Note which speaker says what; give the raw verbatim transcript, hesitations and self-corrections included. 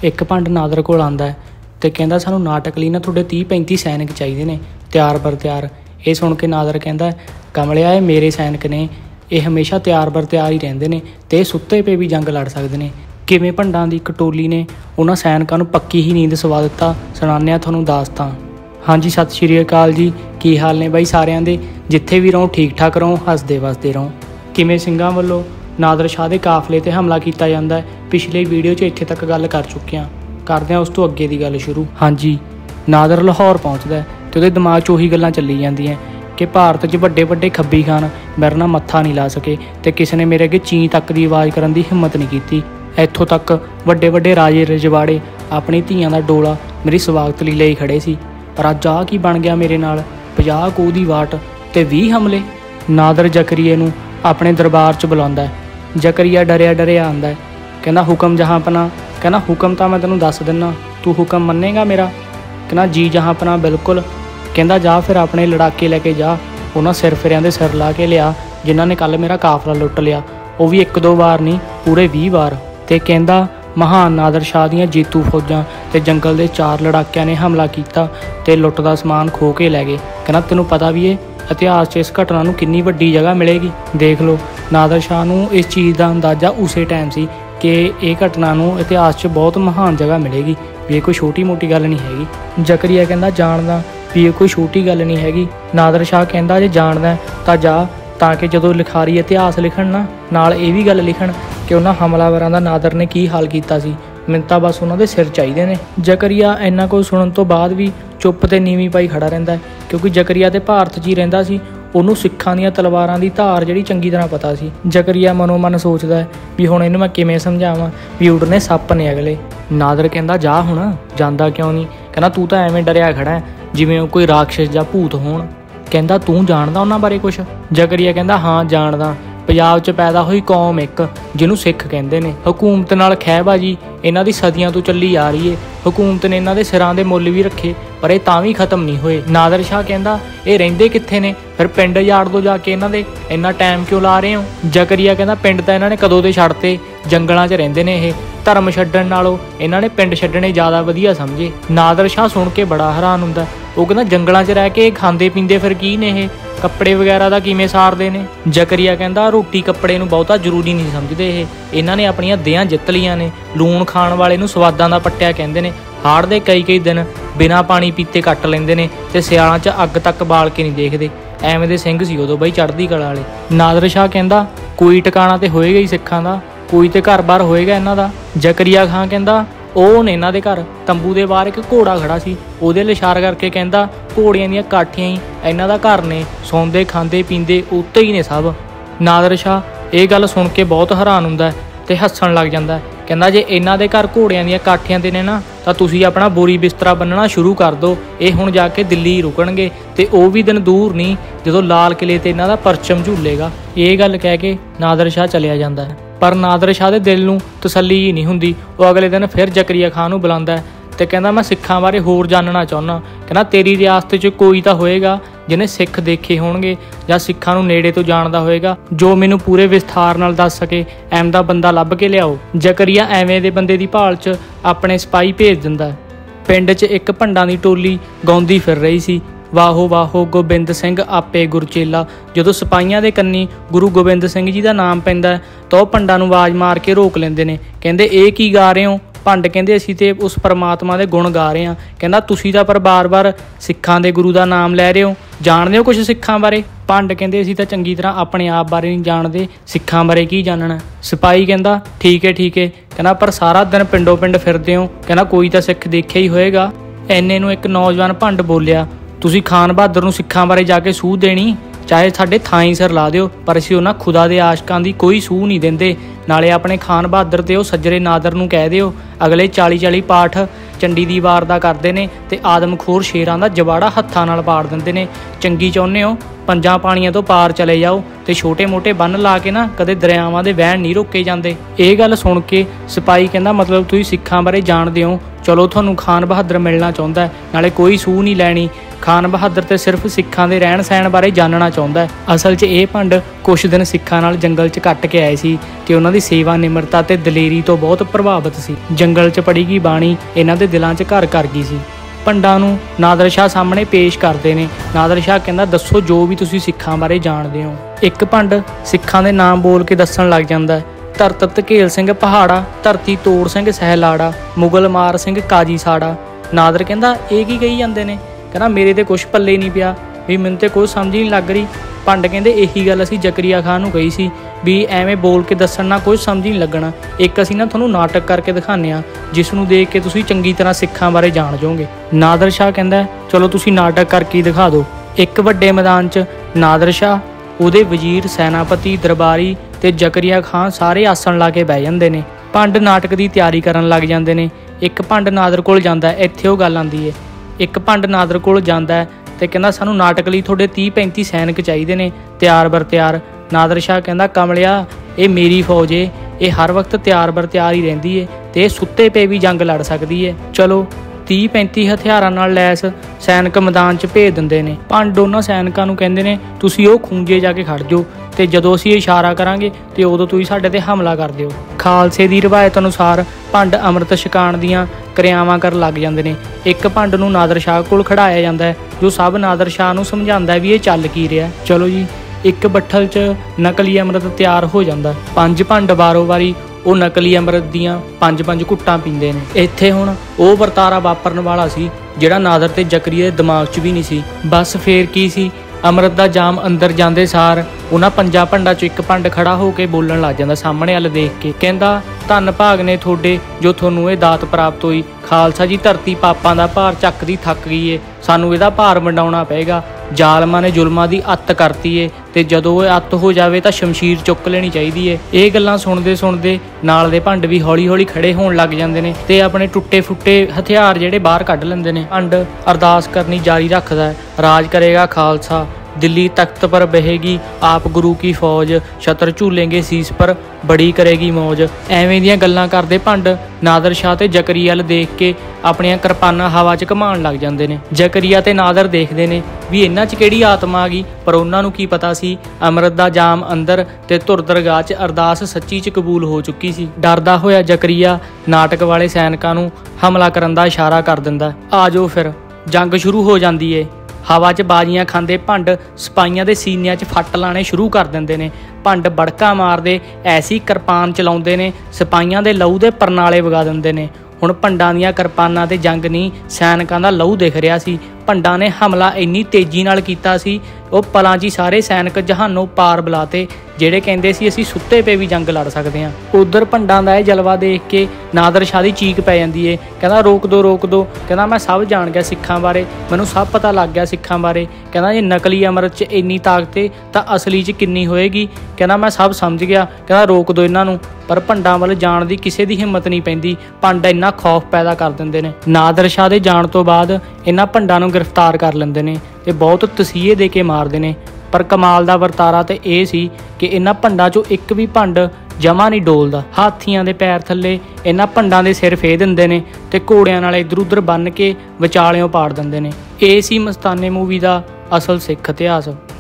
Speaker 1: एक भंड नाਦਰ कोल आंदा है ते कहंदा सानू नाटक लई ना तुहाडे तीह पैंती सैनिक चाहिए ने तैयार बर तैयार। ये सुन के नाਦਰ कहंदा कमलिया ये मेरे सैनिक ने, ये हमेशा तैयार बर तैयार ही रहिंदे ने ते सुत्ते पे भी जंग लड़ सकदे ने। किवें भंडां दी इक टोली ने उन्हां सैनिकां नूं पक्की ही नींद सवा दित्ता, सुणाने तुहानूं दास्तां। हाँ जी, सत श्री अकाल जी, की हाल ने बाई सारिआं दे? जिथे भी रहो ठीक ठाक रहो, हसदे वसदे रहो। किवें ਸਿੰਘਾਂ ਵੱਲੋਂ नादर शाह के काफले ते हमला किया जाता है, पिछले वीडियो च इत्थे तक गल कर चुके हैं। करदे उस तो अगे की गल शुरू। हाँ जी, नादर लाहौर पहुँचता है तो उसदे दिमाग च उही गल्लां चली जांदियां कि भारत च वड्डे वड्डे खब्बी खान मेरे नाल मत्था नहीं ला सके ते किसी ने मेरे अगे चीं तक की आवाज़ करन दी हिम्मत नहीं की। इत्थों तक वड्डे वड्डे राजे रजवाड़े अपनी धीआं दा डोला मेरी स्वागत लई लई खड़े सी, पर अज आ की बन गया मेरे नाल? पचास कोह दी वाट ते बीस हमले। नादर जकरिए नूं अपने दरबार च बुलाउंदा है। जकरिया डरिया डरिया आंदा है, कहना हुक्म जहाँपना। कहना हुक्म तो मैं तेनों दस दिना, तू हुक्म मन्नेगा मेरा? कहना जी जहाँपना बिल्कुल। कहंदा जा फिर अपने लड़ाके लैके जा, उन्हां सिर फिरियां दे सिर ला के लिया जिन्हां ने कल मेरा काफला लुट लिया, वो भी एक दो बार नहीं पूरे बीस बार। ते कहंदा महान नादर शाह दीआं जीतू फौजां ते जंगल दे चार लड़ाकियां ने हमला किया ते लुट दा समान खो के लै गए। कहना तेनों पता भी है इतिहास च इस घटना नूं कितनी वड्डी जगह मिलेगी। देख लो, नादर शाह नूं इस चीज़ का अंदाज़ा उस टाइम सी कि ये घटना नूं इतिहास च बहुत महान जगह मिलेगी, भी ये कोई छोटी मोटी गल नहीं हैगी। जकरिया कहंदा जानदा भी ये कोई छोटी गल नहीं हैगी। नादर शाह कहंदा जे जानदा तां जा, ताकि जदों लिखारी इतिहास लिखण ना नाल ये भी गल लिखण कि उन्हां हमलावरां दा नादर ने की हाल कीता सी, मैनूं तां बस उन्हां दे सिर चाहीदे ने। जकरिया इन्ना कुछ सुणन तो बाद भी चुप ते नीवीं पाई खड़ा रहिंदा है, क्योंकि जकरिया ते भारत च ही रहिंदा सी। ਉਹਨੂੰ सिखां ਦੀਆਂ तलवारां ਦੀ ਧਾਰ ਜਿਹੜੀ ਚੰਗੀ ਤਰ੍ਹਾਂ ਪਤਾ ਸੀ। ਜਕਰੀਆ ਮਨੋ ਮਨ ਸੋਚਦਾ ਹੈ ਵੀ ਹੁਣ ਇਹਨੂੰ ਮੈਂ ਕਿਵੇਂ ਸਮਝਾਵਾਂ ਵੀ ਉਡਨੇ ਸੱਪ ਨੇ ਅਗਲੇ। ਨਾਦਰ ਕਹਿੰਦਾ ਜਾ ਹੁਣ, ਜਾਂਦਾ ਕਿਉਂ ਨਹੀਂ? ਕਹਿੰਦਾ ਤੂੰ ਤਾਂ ਐਵੇਂ ਡਰਿਆ ਖੜਾ ਜਿਵੇਂ ਉਹ ਕੋਈ ਰਾਖਸ਼ ਜਾਂ ਭੂਤ ਹੋਣ। ਕਹਿੰਦਾ ਤੂੰ ਜਾਣਦਾ ਉਹਨਾਂ ਬਾਰੇ ਕੁਛ? ਜਕਰੀਆ ਕਹਿੰਦਾ ਹਾਂ ਜਾਣਦਾ। ਪੰਜਾਬ 'ਚ ਪੈਦਾ ਹੋਈ ਕੌਮ ਇੱਕ ਜਿਹਨੂੰ ਸਿੱਖ ਕਹਿੰਦੇ ਨੇ। ਹਕੂਮਤ ਨਾਲ ਖਹਿਬਾਜੀ ਇਹਨਾਂ ਦੀ ਸਦੀਆਂ ਤੋਂ ਚੱਲੀ ਆ ਰਹੀ ਹੈ। ਹਕੂਮਤ ਨੇ ਇਹਨਾਂ ਦੇ ਸਿਰਾਂ ਦੇ ਮੁੱਲ ਵੀ ਰੱਖੇ, ਪਰ ਇਹ ਤਾਂ ਵੀ ਖਤਮ ਨਹੀਂ ਹੋਏ। ਨਾਦਰ ਸ਼ਾਹ ਕਹਿੰਦਾ ਇਹ ਰਹਿੰਦੇ ਕਿੱਥੇ ਨੇ? ਫਿਰ ਪਿੰਡ ਯਾੜ ਦੋ ਜਾ ਕੇ ਇਹਨਾਂ ਦੇ, ਇੰਨਾ ਟਾਈਮ ਕਿਉਂ ਲਾ ਰਹੇ ਹੋ? ਜਕਰੀਆ ਕਹਿੰਦਾ ਪਿੰਡ ਤਾਂ ਇਹਨਾਂ ਨੇ ਕਦੋਂ ਦੇ ਛੱਡਤੇ, ਜੰਗਲਾਂ 'ਚ ਰਹਿੰਦੇ ਨੇ ਇਹ। ਧਰਮ ਛੱਡਣ ਨਾਲੋਂ ਇਹਨਾਂ ਨੇ ਪਿੰਡ ਛੱਡਣੇ ਜ਼ਿਆਦਾ ਵਧੀਆ ਸਮਝੇ। ਨਾਦਰ ਸ਼ਾਹ ਸੁਣ ਕੇ ਬੜਾ ਹੈਰਾਨ ਹੁੰਦਾ। ਉਹ ਕਹਿੰਦਾ ਜੰਗਲਾਂ 'ਚ ਰਹਿ ਕੇ ਖਾਂਦੇ ਪੀਂਦੇ ਫਿਰ ਕੀ ਨੇ ਇਹ? ਕੱਪੜੇ ਵਗੈਰਾ ਦਾ ਕਿਵੇਂ ਸਾਰਦੇ ਨੇ? ਜਕਰੀਆ ਕਹਿੰਦਾ ਰੋਟੀ ਕੱਪੜੇ ਨੂੰ ਬਹੁਤਾ ਜ਼ਰੂਰੀ ਨਹੀਂ ਸਮਝਦੇ ਇਹ, ਇਹਨਾਂ ਨੇ ਆਪਣੀਆਂ ਦੇਹਾਂ ਜਿੱਤ ਲੀਆਂ ਨੇ। ਲੂਣ ਖਾਣ ਵਾਲੇ ਨੂੰ ਸਵਾਦਾਂ ਦਾ ਪੱਟਿਆ ਕਹਿੰਦੇ ਨੇ। ਹਾੜ ਦੇ ਕਈ ਕਈ ਦਿਨ ਬਿਨਾਂ ਪਾਣੀ ਪੀਤੇ ਕੱਟ ਲੈਂਦੇ ਨੇ ਤੇ ਸਿਆਲਾਂ 'ਚ ਅੱਗ ਤੱਕ ਬਾਲ ਕੇ ਨਹੀਂ ਦੇਖਦੇ। ਐਵੇਂ ਦੇ ਸਿੰਘ ਸੀ ਉਦੋਂ ਬਈ ਚੜ੍ਹਦੀ ਕਲਾ ਵਾਲੇ। ਨਾਦਰ ਸ਼ਾਹ ਕਹਿੰਦਾ ਕੋਈ ਟਿਕਾਣਾ ਤੇ ਹੋਏਗਾ ਹੀ ਸਿੱਖਾਂ ਦਾ, ਕੋਈ ਤੇ ਘਰ-ਬਾਰ ਹੋਏਗਾ ਇਹਨਾਂ ਦਾ। ਜਕਰੀਆ ਖਾਂ ਕਹਿੰਦਾ ਉਹ ਨੇ ਇਹਨਾਂ ਦੇ ਘਰ। ਤੰਬੂ ਦੇ ਬਾਹਰ ਇੱਕ ਘੋੜਾ ਖੜਾ ਸੀ, ਉਹਦੇ ਵੱਲ ਇਸ਼ਾਰਾ ਕਰਕੇ ਕਹਿੰਦਾ ਘੋੜਿਆਂ ਦੀਆਂ ਕਾਠੀਆਂ ਹੀ ਇਹਨਾਂ ਦਾ ਘਰ ਨੇ, ਸੌਂਦੇ ਖਾਂਦੇ ਪੀਂਦੇ ਉੱਤੇ ਹੀ ਨੇ ਸਭ। ਨਾਦਰ ਸ਼ਾਹ ਇਹ ਗੱਲ ਸੁਣ ਕੇ ਬਹੁਤ ਹੈਰਾਨ ਹੁੰਦਾ ਤੇ ਹੱਸਣ ਲੱਗ ਜਾਂਦਾ। ਕਹਿੰਦਾ ਜੇ ਇਹਨਾਂ ਦੇ ਘਰ ਘੋੜਿਆਂ ਦੀਆਂ ਕਾਠੀਆਂ ਤੇ ਨੇ ਨਾ ਤਾਂ ਤੁਸੀਂ ਆਪਣਾ ਬੋਰੀ ਬਿਸਤਰਾ ਬੰਨਣਾ ਸ਼ੁਰੂ ਕਰ ਦਿਓ। ਇਹ ਹੁਣ ਜਾ ਕੇ ਦਿੱਲੀ ਰੁਕਣਗੇ ਤੇ ਉਹ ਵੀ ਦਿਨ ਦੂਰ ਨਹੀਂ ਜਦੋਂ ਲਾਲ ਕਿਲੇ ਤੇ ਇਹਨਾਂ ਦਾ ਪਰਚਮ ਝੂਲੇਗਾ। ਇਹ ਗੱਲ ਕਹਿ ਕੇ ਨਾਦਰ ਸ਼ਾਹ ਚਲਿਆ ਜਾਂਦਾ ਹੈ। पर नादर शाह के दिल नूं तसल्ली ही नहीं हुंदी। वो अगले दिन फिर जकरिया खां नूं बुलांदा है ते कहंदा मैं सिखां बारे होर जानना चाहुंदा। कहंदा तेरी रियासत च कोई तां होएगा जिन्हें सिख देखे होणगे जां सिखां नूं नेड़े तो जानदा होएगा, जो मैनूं पूरे विस्तार नाल दस सके। एम दा बंदा लभ के लियाओ। जकरिया एवें दे बंदे दी भाल च अपने सिपाही भेज दिंदा है। पिंड च एक भंडां दी टोली गाउंदी फिर रही सी, वाहो वाहो गोबिंद सिंह आपे गुरचेला। जदों सिपाहियां दे कन्नी गुरु गोबिंद सिंह जी का नाम पैंदा तो भंडां नूं आवाज़ मार के रोक लैंदे ने। कहंदे ये की गा रहे हो? भंड कहंदे असीं ते उस परमात्मा दे गुण गा रहे हैं। कहंदा तुसीं तां पर बार बार सिखां दे गुरु का नाम लै रहे हो, जाणदे हो कुछ सिखां बारे? भंड कहंदे असीं तां चंगी तरह अपने आप बारे नहीं जाणदे, सिखां बारे की जानना? सिपाही कहंदा ठीक है ठीक है। कहंदा पर सारा दिन पिंडों पिंड फिरदे हो, कहंदा कोई तां सिख देखिया ही होएगा। इन्ने नूं एक नौजवान भंड बोलिया तुसीं खान बहादुर नूं सिखां बारे जाके सूह देनी, चाहे साडे थां ही सिर ला दिओ, पर असीं उन्हां खुदा दे आशकां दी कोई सूह नहीं दिंदे। नाले अपने खान बहादुर ते ओह सज्जरे नादर नूं कह दिओ अगले चाली चाली पाठ चंडी दी वार दा करदे ने ते आदमखोर शेरां दा जवाड़ा हत्थां नाल पाड़ दिंदे ने। चंगी चाहुंदे हो पंजां पाणियां तो पार चले जाओ ते छोटे मोटे बन ला के ना कदे दरियावां दे वहण नहीं रोके जांदे। इह गल सुण के सिपाही कहंदा मतलब तुसीं सिखां बारे जाणदे हो, चलो तुहानूं खान बहादुर मिलना चाहुंदा है, नाले कोई सूह नहीं लैनी। ਖਾਨ ਬਹਾਦਰ ਤੇ ਸਿਰਫ ਸਿੱਖਾਂ ਦੇ ਰਹਿਣ ਸਹਿਣ ਬਾਰੇ ਜਾਣਨਾ ਚਾਹੁੰਦਾ ਹੈ। ਅਸਲ 'ਚ ਇਹ ਭੰਡ ਕੁਛ ਦਿਨ ਸਿੱਖਾਂ ਨਾਲ ਜੰਗਲ 'ਚ ਕੱਟ ਕੇ ਆਏ ਸੀ ਤੇ ਉਹਨਾਂ ਦੀ ਸੇਵਾ ਨਿਮਰਤਾ ਤੇ ਦਲੇਰੀ ਤੋਂ ਬਹੁਤ ਪ੍ਰਭਾਵਿਤ ਸੀ। ਜੰਗਲ 'ਚ ਪੜੀ ਗਈ ਬਾਣੀ ਇਹਨਾਂ ਦੇ ਦਿਲਾਂ 'ਚ ਘਰ ਕਰ ਗਈ ਸੀ। ਭੰਡਾਂ ਨੂੰ ਨਾਦਰ ਸ਼ਾਹ ਸਾਹਮਣੇ ਪੇਸ਼ ਕਰਦੇ ਨੇ। ਨਾਦਰ ਸ਼ਾਹ ਕਹਿੰਦਾ, ਦੱਸੋ ਜੋ ਵੀ ਤੁਸੀਂ ਸਿੱਖਾਂ ਬਾਰੇ ਜਾਣਦੇ ਹੋ। ਇੱਕ ਭੰਡ ਸਿੱਖਾਂ ਦੇ ਨਾਮ ਬੋਲ ਕੇ ਦੱਸਣ ਲੱਗ ਜਾਂਦਾ ਹੈ। ਧਰਤ ਧਕੇਲ ਸਿੰਘ ਪਹਾੜਾ, ਧਰਤੀ ਤੋੜ ਸਿੰਘ ਸਹਿਲਾੜਾ, ਮੁਗਲ ਮਾਰ ਸਿੰਘ ਕਾਜੀ ਸਾੜਾ। ਨਾਦਰ ਕਹਿੰਦਾ, ਇਹ ਕੀ ਕਹੀ ਜਾਂਦੇ ਨੇ? ਕਹਿੰਦਾ, ਮੇਰੇ ਤੇ ਕੁਛ ਪੱਲੇ ਨਹੀਂ ਪਿਆ, ਵੀ ਮੈਨੂੰ ਤੇ ਕੋਈ ਸਮਝ ਹੀ ਨਹੀਂ ਲੱਗ ਰਹੀ। ਭੰਡ ਕਹਿੰਦੇ, ਇਹੀ ਗੱਲ ਅਸੀਂ ਜ਼ਕਰੀਆ ਖਾਨ ਨੂੰ ਕਹੀ ਸੀ ਵੀ ਐਵੇਂ ਬੋਲ ਕੇ ਦੱਸਣ ਨਾਲ ਕੋਈ ਸਮਝ ਹੀ ਨਹੀਂ ਲੱਗਣਾ। ਇੱਕ ਅਸੀਂ ਨਾ ਤੁਹਾਨੂੰ ਨਾਟਕ ਕਰਕੇ ਦਿਖਾਉਂਦੇ ਹਾਂ, ਜਿਸ ਨੂੰ ਦੇਖ ਕੇ ਤੁਸੀਂ ਚੰਗੀ ਤਰ੍ਹਾਂ ਸਿੱਖਾਂ ਬਾਰੇ ਜਾਣ ਜਾਓਗੇ। ਨਾਦਰ ਸ਼ਾਹ ਕਹਿੰਦਾ, ਚਲੋ ਤੁਸੀਂ ਨਾਟਕ ਕਰਕੇ ਹੀ ਦਿਖਾ ਦਿਓ। ਇੱਕ ਵੱਡੇ ਮੈਦਾਨ 'ਚ ਨਾਦਰ ਸ਼ਾਹ, ਉਹਦੇ ਵਜ਼ੀਰ, ਸੈਨਾਪਤੀ, ਦਰਬਾਰੀ ਤੇ ਜ਼ਕਰੀਆ ਖਾਨ ਸਾਰੇ ਆਸਣ ਲਾ ਕੇ ਬਹਿ ਜਾਂਦੇ ਨੇ। ਭੰਡ ਨਾਟਕ ਦੀ ਤਿਆਰੀ ਕਰਨ ਲੱਗ ਜਾਂਦੇ ਨੇ। ਇੱਕ ਭੰਡ ਨਾਦਰ ਕੋਲ ਜਾਂਦਾ, ਇੱਥੇ ਉਹ ਗੱਲ ਆਉਂਦੀ ਹੈ। ਇੱਕ ਭੰਡ ਨਾਦਰ ਕੋਲ ਜਾਂਦਾ ਤੇ ਕਹਿੰਦਾ, ਸਾਨੂੰ ਨਾਟਕ ਲਈ ਤੁਹਾਡੇ ਤੀਹ ਪੈਂਤੀ ਸੈਨਿਕ ਚਾਹੀਦੇ ਨੇ, ਤਿਆਰ ਬਰ ਤਿਆਰ। ਨਾਦਰ ਸ਼ਾਹ ਕਹਿੰਦਾ, ਕਮਲਿਆ, ਇਹ ਮੇਰੀ ਫੌਜ ਏ, ਇਹ ਹਰ ਵਕਤ ਤਿਆਰ ਬਰ ਤਿਆਰ ਹੀ ਰਹਿੰਦੀ ਏ ਤੇ ਇਹ ਸੁੱਤੇ ਪਏ ਵੀ ਜੰਗ ਲੜ ਸਕਦੀ ਏ। ਚਲੋ ਤੀਹ ਪੈਂਤੀ ਹਥਿਆਰਾਂ ਨਾਲ ਲੈਸ ਸੈਨਿਕ ਮੈਦਾਨ 'ਚ ਭੇਜ ਦਿੰਦੇ ਨੇ। ਭੰਡ ਉਹਨਾਂ ਸੈਨਿਕਾਂ ਨੂੰ ਕਹਿੰਦੇ ਨੇ, ਤੁਸੀਂ ਉਹ ਖੂੰਜੇ ਜਾ ਕੇ ਖੜ ਜਾਓ ਤੇ ਜਦੋਂ ਅਸੀਂ ਇਸ਼ਾਰਾ ਕਰਾਂਗੇ ਤੇ ਉਦੋਂ ਤੁਸੀਂ ਸਾਡੇ ਤੇ ਹਮਲਾ ਕਰ ਦਿਓ। ਖਾਲਸੇ ਦੀ ਰਵਾਇਤ ਅਨੁਸਾਰ ਭੰਡ ਅੰਮ੍ਰਿਤ ਛਕਾਉਣ ਦੀਆਂ ਕਿਰਿਆਵਾਂ ਕਰਨ ਲੱਗ ਜਾਂਦੇ ਨੇ। ਇੱਕ ਭੰਡ ਨੂੰ ਨਾਦਰ ਸ਼ਾਹ ਕੋਲ ਖੜਾਇਆ ਜਾਂਦਾ ਹੈ, ਜੋ ਸਭ ਨਾਦਰ ਸ਼ਾਹ ਨੂੰ ਸਮਝਾਉਂਦਾ ਵੀ ਇਹ ਚੱਲ ਕੀ ਰਿਹਾ। ਚਲੋ ਜੀ, ਇੱਕ ਬੱਠਲ 'ਚ ਨਕਲੀ ਅੰਮ੍ਰਿਤ ਤਿਆਰ ਹੋ ਜਾਂਦਾ। ਪੰਜ ਭੰਡ ਵਾਰੋ ਵਾਰੀ ਉਹ ਨਕਲੀ ਅੰਮ੍ਰਿਤ ਦੀਆਂ ਪੰਜ ਪੰਜ ਘੁੱਟਾਂ ਪੀਂਦੇ ਨੇ। ਇੱਥੇ ਹੁਣ ਉਹ ਵਰਤਾਰਾ ਵਾਪਰਨ ਵਾਲਾ ਸੀ ਜਿਹੜਾ ਨਾਦਰ ਤੇ ਜ਼ਕਰੀਆ ਦੇ ਦਿਮਾਗ 'ਚ ਵੀ ਨਹੀਂ ਸੀ। ਬਸ ਫੇਰ ਕੀ ਸੀ, ਅੰਮ੍ਰਿਤ ਦਾ ਜਾਮ ਅੰਦਰ ਜਾਂਦੇ ਸਾਰ ਉਹਨਾਂ ਪੰਜਾਂ ਭੰਡਾਂ 'ਚੋਂ ਇੱਕ ਭੰਡ ਖੜਾ ਹੋ ਕੇ ਬੋਲਣ ਲੱਗ ਜਾਂਦਾ ਸਾਹਮਣੇ ਵੱਲ ਦੇਖ ਕੇ। ਕਹਿੰਦਾ, ਧੰਨ ਭਾਗ ਨੇ ਤੁਹਾਡੇ ਜੋ ਤੁਹਾਨੂੰ ਇਹ ਦਾਤ ਪ੍ਰਾਪਤ ਹੋਈ। ਖਾਲਸਾ ਜੀ, ਧਰਤੀ ਪਾਪਾਂ ਦਾ ਭਾਰ ਚੱਕਦੀ ਥੱਕ ਗਈ ਏ, ਸਾਨੂੰ ਇਹਦਾ ਭਾਰ ਵੰਡਾਉਣਾ ਪਏਗਾ। ਜ਼ਾਲਮਾਂ ਨੇ ਜ਼ੁਲਮਾਂ ਦੀ ਅੱਤ ਕਰਤੀ ਏ ਤੇ ਜਦੋਂ ਇਹ ਅੱਤ ਹੋ ਜਾਵੇ ਤਾਂ ਸ਼ਮਸ਼ੀਰ ਚੁੱਕ ਲੈਣੀ ਚਾਹੀਦੀ ਏ। ਇਹ ਗੱਲਾਂ ਸੁਣਦੇ ਸੁਣਦੇ ਨਾਲ ਦੇ ਭੰਡ ਵੀ ਹੌਲੀ ਹੌਲੀ ਖੜੇ ਹੋਣ ਲੱਗ ਜਾਂਦੇ ਨੇ ਤੇ ਆਪਣੇ ਟੁੱਟੇ ਫੁੱਟੇ ਹਥਿਆਰ ਜਿਹੜੇ ਬਾਹਰ ਕੱਢ ਲੈਂਦੇ ਨੇ। ਭੰਡ ਅਰਦਾਸ ਕਰਨੀ ਜਾਰੀ ਰੱਖਦਾ ਹੈ, ਰਾਜ ਕਰੇਗਾ ਖਾਲਸਾ, दिल्ली तख्त पर बहेगी आप गुरु की फौज, छतर झूलेंगे सीस पर बड़ी करेगी मौज। ਐਵੇਂ ਦੀਆਂ ਗੱਲਾਂ ਕਰਦੇ ਭੰਡ ਨਾਦਰ ਸ਼ਾਹ ਤੇ ਜ਼ਕਰੀਆ ਵੱਲ ਦੇਖ ਕੇ ਆਪਣੀਆਂ ਕਿਰਪਾਨਾਂ ਹਵਾ 'ਚ ਘੁਮਾਉਣ ਲੱਗ ਜਾਂਦੇ ਨੇ। ਜ਼ਕਰੀਆ ਤੇ ਨਾਦਰ ਦੇਖਦੇ ਨੇ ਵੀ ਇਹਨਾਂ 'ਚ ਕਿਹੜੀ ਆਤਮਾ ਆ ਗਈ, ਪਰ ਉਹਨਾਂ ਨੂੰ ਕੀ ਪਤਾ ਸੀ ਅੰਮ੍ਰਿਤ ਦਾ ਜਾਮ ਅੰਦਰ ਤੇ ਧੁਰ ਦਰਗਾਹ 'ਚ ਅਰਦਾਸ ਸੱਚੀ 'ਚ ਕਬੂਲ ਹੋ ਚੁੱਕੀ ਸੀ। ਡਰਦਾ ਹੋਇਆ ਜ਼ਕਰੀਆ ਨਾਟਕ ਵਾਲੇ ਸੈਨਿਕਾਂ ਨੂੰ ਹਮਲਾ ਕਰਨ ਦਾ ਇਸ਼ਾਰਾ ਕਰ ਦਿੰਦਾ। ਆ ਜਾਓ ਫਿਰ। ਜੰਗ ਸ਼ੁਰੂ ਹੋ ਜਾਂਦੀ ਏ। ਹਵਾ 'ਚ ਬਾਜ਼ੀਆਂ ਖਾਂਦੇ ਭੰਡ ਸਿਪਾਹੀਆਂ ਦੇ ਸੀਨਿਆਂ 'ਚ ਫੱਟ ਲਾਣੇ ਸ਼ੁਰੂ ਕਰ ਦਿੰਦੇ ਨੇ। ਭੰਡ ਬੜਕਾ ਮਾਰਦੇ ਐਸੀ ਕਿਰਪਾਨ ਚਲਾਉਂਦੇ ਨੇ, ਸਿਪਾਹੀਆਂ ਦੇ ਲਹੂ ਦੇ ਪਰਨਾਲੇ ਵਗਾ ਦਿੰਦੇ ਨੇ। ਹੁਣ ਭੰਡਾਂ ਦੀਆਂ ਕਿਰਪਾਨਾਂ ਤੇ ਜੰਗ ਨਹੀਂ, ਸੈਨਿਕਾਂ ਦਾ ਲਹੂ ਦਿਖ ਰਿਹਾ ਸੀ। ਭੰਡਾਂ ਨੇ ਹਮਲਾ ਇੰਨੀ ਤੇਜ਼ੀ ਨਾਲ ਕੀਤਾ ਸੀ, ਉਹ ਪਲਾਂ 'ਚ ਸਾਰੇ ਸੈਨਿਕ ਜਹਾਨੋਂ ਪਾਰ ਬੁਲਾਤੇ ਜਿਹੜੇ ਕਹਿੰਦੇ ਸੀ ਅਸੀਂ ਸੁੱਤੇ ਪਏ ਵੀ ਜੰਗ ਲੜ ਸਕਦੇ ਹਾਂ। ਉਧਰ ਭੰਡਾਂ ਦਾ ਇਹ ਜਲਵਾ ਦੇਖ ਕੇ ਨਾਦਰ ਸ਼ਾਹ ਦੀ ਚੀਕ ਪੈ ਜਾਂਦੀ ਏ। ਕਹਿੰਦਾ ਰੋਕ ਦੋ ਰੋਕ ਦੋ। ਕਹਿੰਦਾ ਮੈਂ ਸਭ ਜਾਣ ਗਿਆ ਸਿੱਖਾਂ ਬਾਰੇ, ਮੈਨੂੰ ਸਭ ਪਤਾ ਲੱਗ ਗਿਆ ਸਿੱਖਾਂ ਬਾਰੇ। ਕਹਿੰਦਾ ਜੇ ਨਕਲੀ ਅੰਮ੍ਰਿਤ 'ਚ ਇੰਨੀ ਤਾਕਤ ਏ ਤਾਂ ਅਸਲੀ 'ਚ ਕਿੰਨੀ ਹੋਏਗੀ। ਕਹਿੰਦਾ ਮੈਂ ਸਭ ਸਮਝ ਗਿਆ। ਕਹਿੰਦਾ ਰੋਕ ਦੋ ਇਹਨਾਂ ਨੂੰ। ਪਰ ਭੰਡਾਂ ਵੱਲ ਜਾਣ ਦੀ ਕਿਸੇ ਦੀ ਹਿੰਮਤ ਨਹੀਂ ਪੈਂਦੀ। ਭੰਡ ਇੰਨਾ ਖੌਫ ਪੈਦਾ ਕਰ ਦਿੰਦੇ ਨੇ। ਨਾਦਰ ਸ਼ਾਹ ਦੇ ਜਾਣ ਤੋਂ ਬਾਅਦ ਇਹਨਾਂ ਭੰਡਾਂ ਨੂੰ ਗ੍ਰਿਫਤਾਰ ਕਰ ਲੈਂਦੇ ਨੇ ਤੇ ਬਹੁਤ ਤਸੀਹੇ ਦੇ ਕੇ ਮਾਰਦੇ ਨੇ। ਪਰ ਕਮਾਲ ਦਾ ਵਰਤਾਰਾ ਤੇ ਇਹ ਸੀ ਕਿ ਇਹਨਾਂ ਭੰਡਾਂ 'ਚੋਂ ਇੱਕ ਵੀ ਭੰਡ ਜਮਾ ਨਹੀਂ ਡੋਲਦਾ। ਹਾਥੀਆਂ ਦੇ ਪੈਰ ਥੱਲੇ ਇਹਨਾਂ ਭੰਡਾਂ ਦੇ ਸਿਰ ਫੇਹ ਦਿੰਦੇ ਨੇ ਤੇ ਘੋੜਿਆਂ ਨਾਲ ਇੱਧਰ ਉੱਧਰ ਬੰਨ੍ਹ ਕੇ ਵਿਚਾਲਿਓਂ ਪਾੜ ਦਿੰਦੇ ਨੇ। ਇਹ ਸੀ ਮਸਤਾਨੇ ਮੂਵੀ ਦਾ ਅਸਲ ਸਿੱਖ ਇਤਿਹਾਸ।